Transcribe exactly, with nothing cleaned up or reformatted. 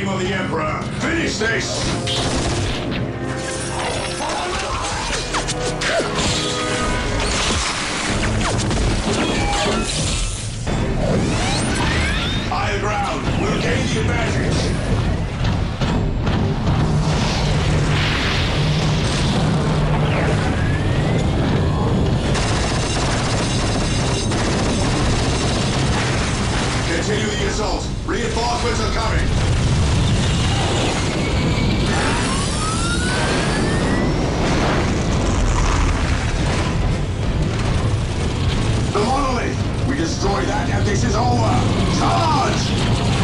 name of the Emperor, finish this! Higher ground, we'll gain the advantage. Continue the assault. Reinforcements are coming. The monolith! We destroy that and this is over! Charge!